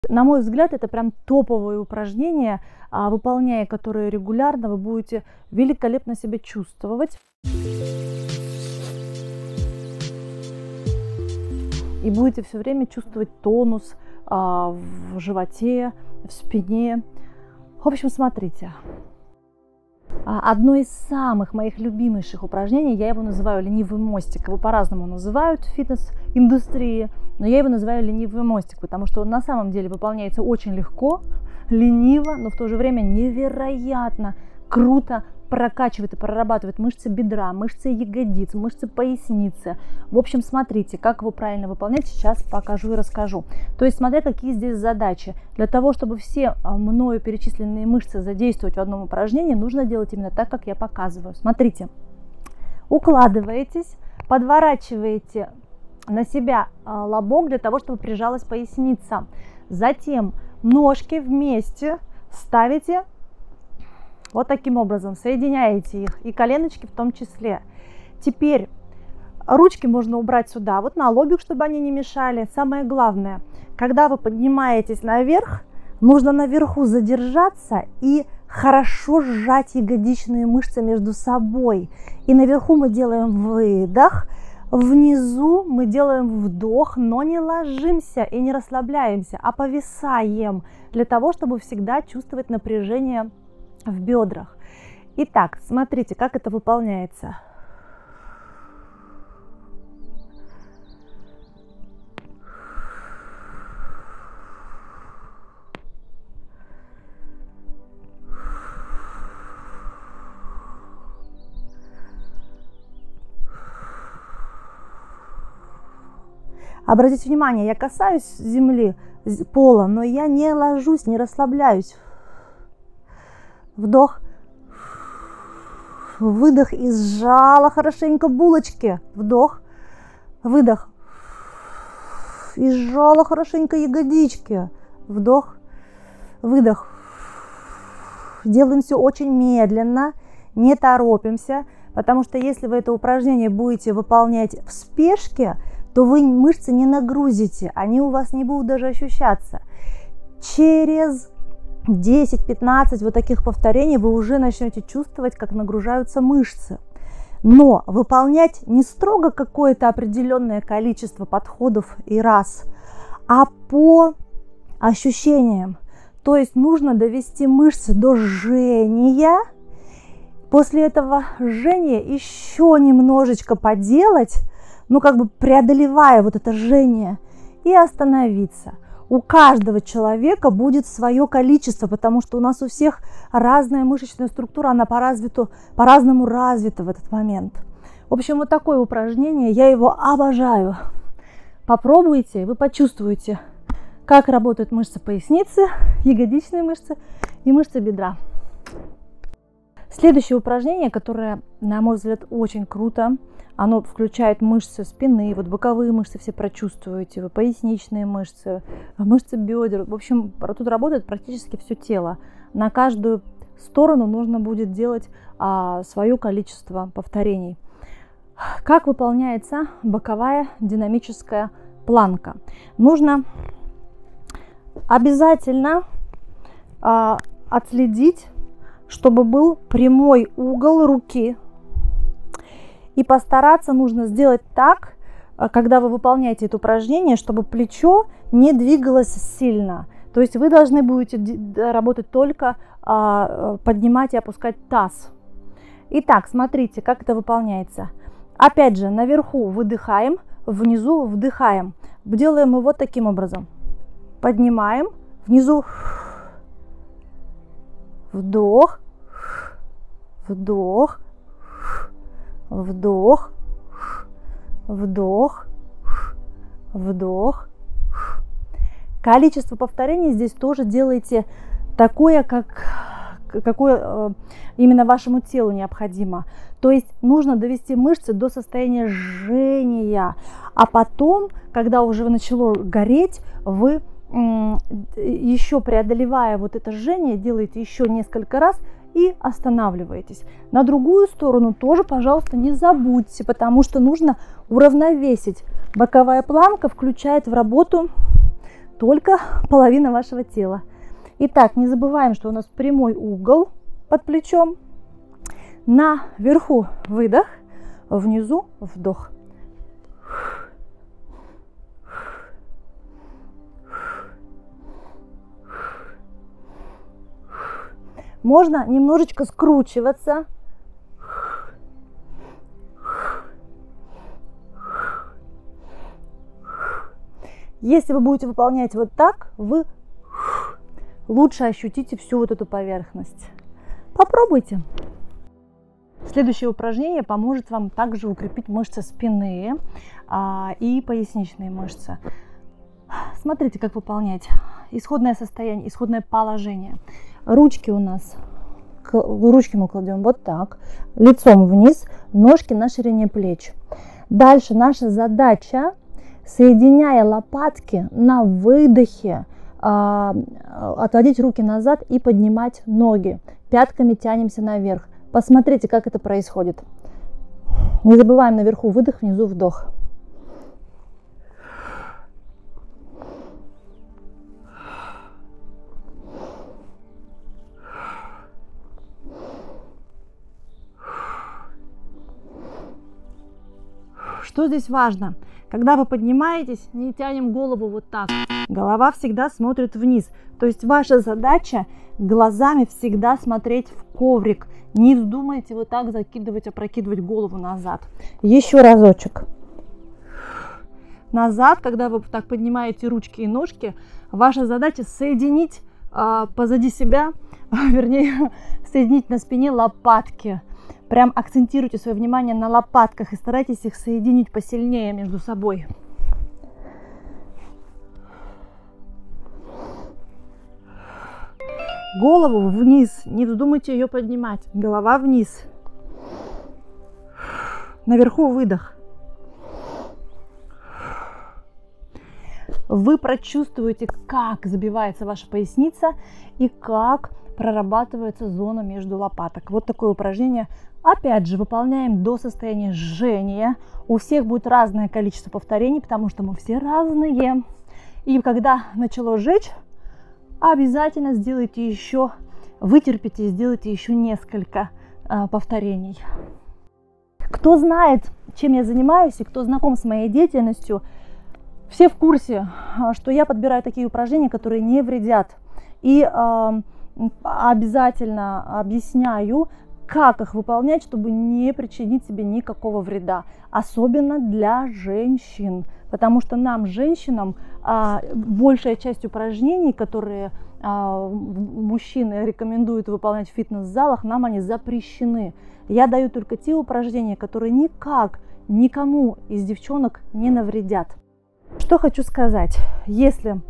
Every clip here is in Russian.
На мой взгляд, это прям топовые упражнения, выполняя которые регулярно, вы будете великолепно себя чувствовать. И будете все время чувствовать тонус в животе, в спине. В общем, смотрите. Одно из самых моих любимейших упражнений, я его называю ленивый мостик. Его по-разному называют в фитнес-индустрии, но я его называю ленивый мостик, потому что он на самом деле выполняется очень легко, лениво, но в то же время невероятно круто прокачивает и прорабатывает мышцы бедра, мышцы ягодиц, мышцы поясницы. В общем, смотрите, как его правильно выполнять, сейчас покажу и расскажу. То есть, смотря какие здесь задачи. Для того, чтобы все мною перечисленные мышцы задействовать в одном упражнении, нужно делать именно так, как я показываю. Смотрите, укладываетесь, подворачиваете на себя лобок для того, чтобы прижалась поясница. Затем ножки вместе ставите вот таким образом, соединяете их, и коленочки в том числе. Теперь ручки можно убрать сюда, вот на лобик, чтобы они не мешали. Самое главное, когда вы поднимаетесь наверх, нужно наверху задержаться и хорошо сжать ягодичные мышцы между собой. И наверху мы делаем выдох, внизу мы делаем вдох, но не ложимся и не расслабляемся, а повисаем, для того, чтобы всегда чувствовать напряжение в бедрах. Итак, смотрите, как это выполняется. Обратите внимание, я касаюсь земли, пола, но я не ложусь, не расслабляюсь. Вдох, выдох и сжала хорошенько булочки. Вдох, выдох и сжала хорошенько ягодички. Вдох, выдох. Делаем все очень медленно, не торопимся, потому что если вы это упражнение будете выполнять в спешке, то вы мышцы не нагрузите, они у вас не будут даже ощущаться. Через 10-15 вот таких повторений вы уже начнете чувствовать, как нагружаются мышцы. Но выполнять не строго какое-то определенное количество подходов и раз, а по ощущениям. То есть нужно довести мышцы до жжения. После этого жжения еще немножечко поделать, ну как бы преодолевая вот это жжение, и остановиться. У каждого человека будет свое количество, потому что у нас у всех разная мышечная структура, она по-разному развита в этот момент. В общем, вот такое упражнение, я его обожаю. Попробуйте, вы почувствуете, как работают мышцы поясницы, ягодичные мышцы и мышцы бедра. Следующее упражнение, которое, на мой взгляд, очень круто, оно включает мышцы спины, вот боковые мышцы все прочувствуете, вы поясничные мышцы, мышцы бедер. В общем, тут работает практически все тело. На каждую сторону нужно будет делать свое количество повторений. Как выполняется боковая динамическая планка? Нужно обязательно отследить, чтобы был прямой угол руки. И постараться нужно сделать так, когда вы выполняете это упражнение, чтобы плечо не двигалось сильно. То есть вы должны будете работать только поднимать и опускать таз. Итак, смотрите, как это выполняется. Опять же, наверху выдыхаем, внизу вдыхаем. Делаем мы вот таким образом. Поднимаем, внизу вдох, вдох, вдох, вдох, вдох. Количество повторений здесь тоже делайте такое, какое именно вашему телу необходимо. То есть нужно довести мышцы до состояния жжения, а потом, когда уже начало гореть, вы еще преодолевая вот это жжение, делаете еще несколько раз и останавливаетесь. На другую сторону тоже, пожалуйста, не забудьте, потому что нужно уравновесить. Боковая планка включает в работу только половина вашего тела. Итак, не забываем, что у нас прямой угол под плечом. Наверху выдох, внизу вдох. Можно немножечко скручиваться. Если вы будете выполнять вот так, вы лучше ощутите всю вот эту поверхность. Попробуйте. Следующее упражнение поможет вам также укрепить мышцы спины и поясничные мышцы. Смотрите, как выполнять. Исходное состояние, исходное положение. Ручки у нас, ручки мы кладем вот так, лицом вниз, ножки на ширине плеч. Дальше наша задача, соединяя лопатки на выдохе, отводить руки назад и поднимать ноги. Пятками тянемся наверх. Посмотрите, как это происходит. Не забываем наверху выдох, внизу вдох. Что здесь важно? Когда вы поднимаетесь, не тянем голову вот так. Голова всегда смотрит вниз. То есть ваша задача глазами всегда смотреть в коврик. Не вздумайте вот так закидывать, опрокидывать голову назад. Еще разочек. Назад, когда вы так поднимаете ручки и ножки, ваша задача соединить позади себя, вернее, соединить на спине лопатки. Прям акцентируйте свое внимание на лопатках и старайтесь их соединить посильнее между собой. Голову вниз, не вздумайте ее поднимать. Голова вниз. Наверху выдох. Вы прочувствуете, как забивается ваша поясница и как прорабатывается зона между лопаток. Вот такое упражнение. Опять же, выполняем до состояния жжения. У всех будет разное количество повторений, потому что мы все разные. И когда начало жечь, обязательно сделайте еще, вытерпите и сделайте еще несколько повторений. Кто знает, чем я занимаюсь, и кто знаком с моей деятельностью, все в курсе, что я подбираю такие упражнения, которые не вредят. И обязательно объясняю, как их выполнять, чтобы не причинить себе никакого вреда. Особенно для женщин. Потому что нам, женщинам, большая часть упражнений, которые мужчины рекомендуют выполнять в фитнес-залах, нам они запрещены. Я даю только те упражнения, которые никак никому из девчонок не навредят. Что хочу сказать. Если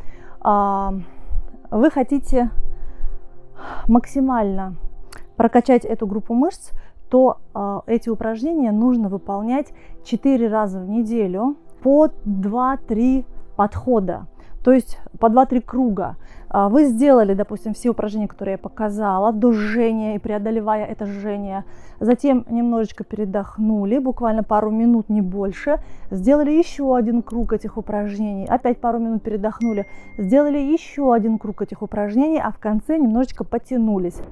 вы хотите максимально прокачать эту группу мышц, то эти упражнения нужно выполнять 4 раза в неделю по 2-3 подхода, то есть по 2-3 круга. Вы сделали, допустим, все упражнения, которые я показала, до жжения и преодолевая это жжение, затем немножечко передохнули, буквально пару минут, не больше, сделали еще один круг этих упражнений, опять пару минут передохнули, сделали еще один круг этих упражнений, а в конце немножечко потянулись.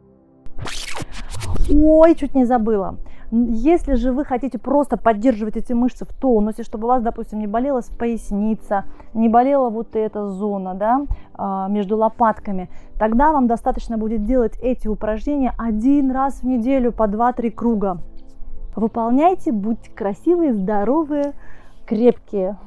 Ой, чуть не забыла. Если же вы хотите просто поддерживать эти мышцы в тонусе, чтобы у вас, допустим, не болела поясница, не болела вот эта зона, да, между лопатками, тогда вам достаточно будет делать эти упражнения 1 раз в неделю по 2-3 круга. Выполняйте, будьте красивые, здоровые, крепкие.